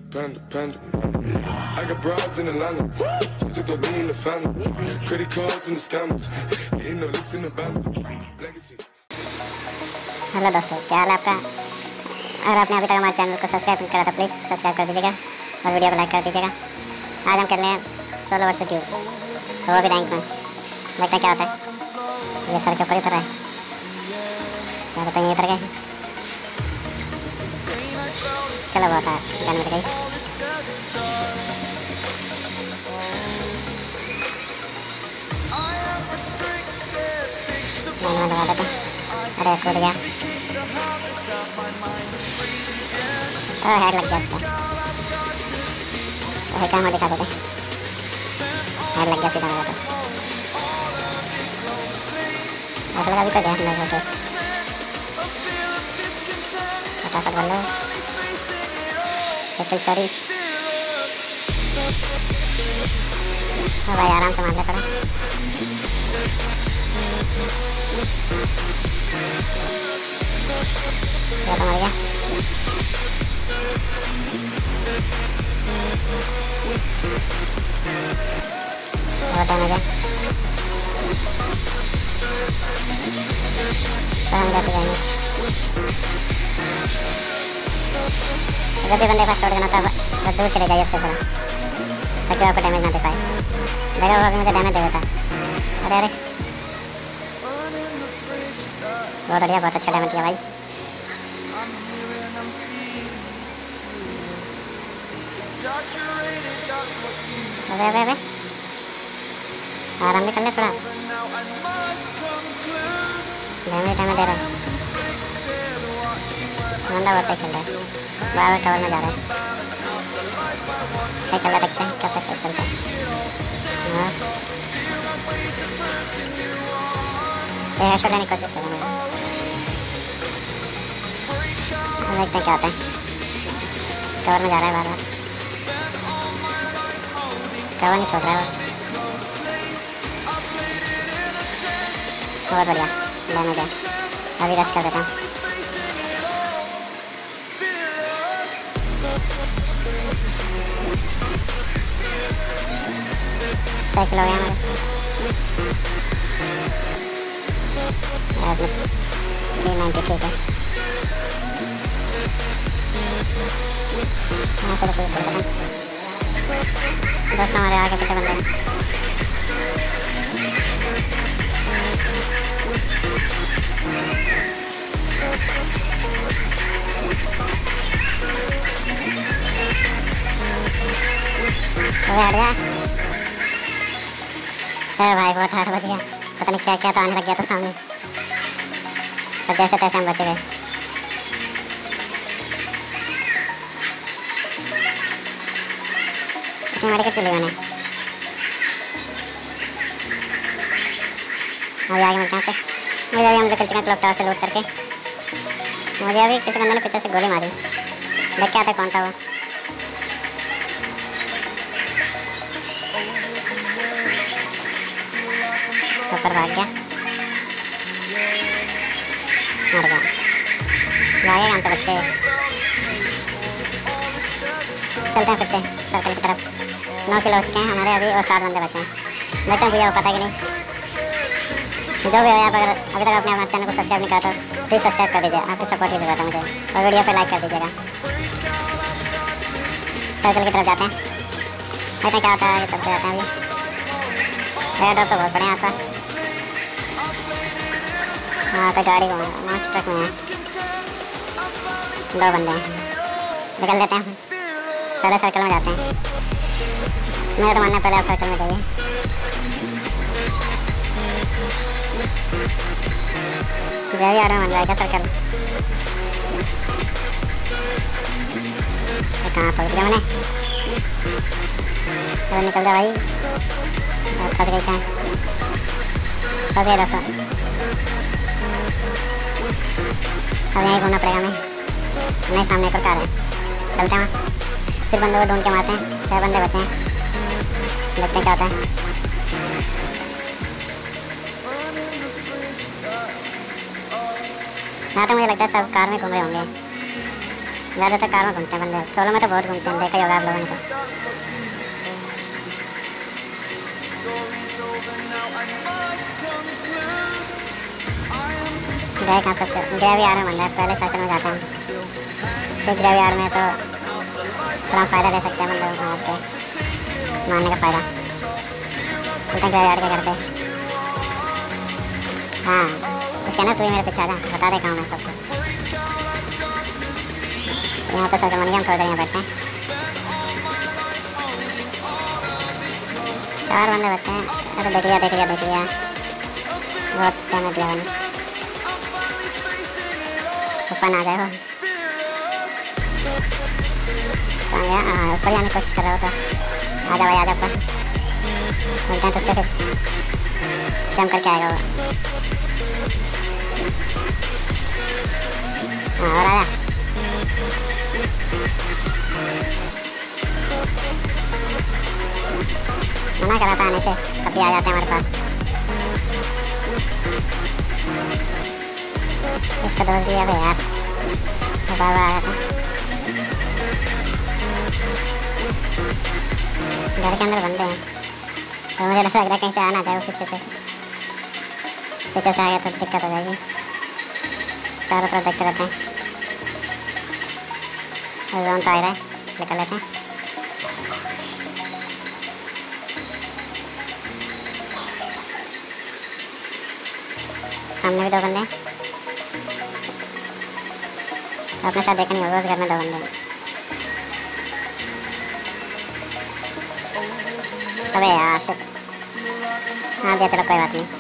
Panda, panda. I got broads in Atlanta. Just took the lean in the family. Credit cards in the scammers. Getting no licks in the band. Legacy. Hello दोस्तों, क्या हाल है आपका। अगर आपने अभी तक हमारे चैनल को सब्सक्राइब नहीं करा तो प्लीज़ सब्सक्राइब कर दीजिएगा और वीडियो को लाइक कर दीजिएगा। आज हम कर रहे हैं 16 वर्ष ड्यू, तो वो भी रैंक में। देखते हैं क्या होता है। ये सर के ऊपर ही उतर रहा है, क्या बताएं, ये उतर गए। चलो बहुत है, गन मिल गई। लाइन में लगा देते हैं। अरे कूद गया, हेड लग गया उसका। तो हेड का दिखा देते, हेड लग गया सीधा मेरा। तो ऐसा लगा भी कर गया अंदर होके। फटाफट कर लो, पिस्टल चोरी। भाई आराम से मार ले थोड़ा। ये तो मर गया। और डैमेज है, तो हम जाते जाएंगे। जब भी बंदे के पास छोड़ देना तब बस दूर चले जाइए उससे थोड़ा, ताकि आपको डैमेज ना दे पाए। देखो वो अभी मुझे डैमेज दे देता। अरे अरे बहुत बढ़िया, बहुत अच्छा डैमेज किया भाई। अरे अरे अरे आराम भी कर ले थोड़ा, डैमेज दे रहा है बंदा। बहुत खेल रहा है, बार बार कवर में जा रहा है। क्या कर रहा, देखते हैं कब तक चलता है। ये हेडशॉट लेने की कोशिश कर रहा हूँ, देखते हैं क्या होता है। कवर में जा रहा है बार बार, कवर नहीं छोड़ रहा है वो। बहुत बढ़िया डैमेज है, अभी रश कर देता हूँ। साइकिल हो गया हमारे 390, ठीक है। दोस्त हमारे आगे पीछे बंदे हैं। हट गया। अरे भाई बहुत हार्ड बच गया, पता नहीं क्या क्या तो आने लग गया था सामने, पर जैसे तैसे हम बच गए। हमारे कितने लोग हैं अभी आगे मिलते हैं से। मुझे अभी हम निकल चुके हैं क्लॉक टावर से लूट करके। मुझे अभी किसी बंदे ने पीछे से गोली मारी, देख क्या था कौन था वो। ऊपर भाग गया, मर गया। भागेगा हम तो बच गए। चलते हैं फिर से सर्कल की तरफ। 9 किलो हो चुके हैं हमारे अभी, और 7 बंदे बचे हैं। देखते हैं भैया वो पता कि नहीं। जो भी है, आप अगर अभी तक अपने हमारे चैनल को सब्सक्राइब नहीं करा तो प्लीज़ सब्सक्राइब कर दीजिए, आपकी सपोर्ट की जरूरत है मुझे। और वीडियो पे लाइक कर दीजिएगा। सर्कल की तरफ जाते हैं, देखते हैं क्या होता है। चलते जाते हैं अभी। एयर ड्रॉप तो बहुत बढ़िया आता है। हाँ तो गाड़ी मास्टर ट्रक में है, 2 बंदे हैं। निकल लेते हैं, पहले सर्कल में जाते हैं। मेरा तो मानना पहले आप सर्कल में जाइए। जल्दी आ रहा बन जाएगा सर्कल। कहाँ पहुँच गया मैंने, चलो निकल जा भाई। फंस गई क्या, फंस गया दोस्तों। अब यहीं घूमना पड़ेगा हमें। नहीं, सामने एक और कार है, चलते हैं फिर बंदों को ढूंढ के मारते हैं। 6 बंदे बचे हैं, देखते हैं क्या होता है। यहाँ तो मुझे लगता है सब कार में घूम रहे होंगे। ज़्यादातर कार में घूमते हैं बंदे, सोलो में तो बहुत घूमते हैं, देखा ही होगा आप लोगों ने तो। गए कहाँ सकते ग्रेवी आर में बन रहा है, पहले सर्कल में जाते हैं, फिर ग्रेवी आर में तो थोड़ा फ़ायदा ले सकते हैं बंदे मार के, मारने का फ़ायदा। चलते हैं ग्रेवी आर के घर पे। हाँ उसके ना, तू ही मेरे पीछे आ जा, बता दे कहाँ मैं सबको। यहाँ पे सर्कल बन गया, हम थोड़ी देर यहाँ बैठते हैं। 4 बंदे बच्चे हैं। अरे देख लिया बहुत डैमेज दिया मैंने, ऊपर ना आ जाए वो। हाँ ऊपर जाने की कोशिश कर रहा हो तो आ जा भाई, आ जा ऊपर। मिलते हैं तो उससे फिर जंप करके आएगा वो। हाँ और आया। मना करा था आने से, कभी आ जाते हैं हमारे पास। इसका दोस्त भी है यार, बार बार आया था। घर के अंदर बंदे हैं तो मुझे लग रहा है कहीं से आना जाए वो पीछे से आ गया तो दिक्कत हो जाएगी। चारों तरफ देखते रहते हैं, जोन तो आ रहा है, निकल लेते हैं। सामने भी 2 बंदे हैं, अपने साथ देखा नहीं होगा, उस घर में 2 बंदे हैं। अबे यार शिट, हाँ दिया, चलो कोई बात नहीं।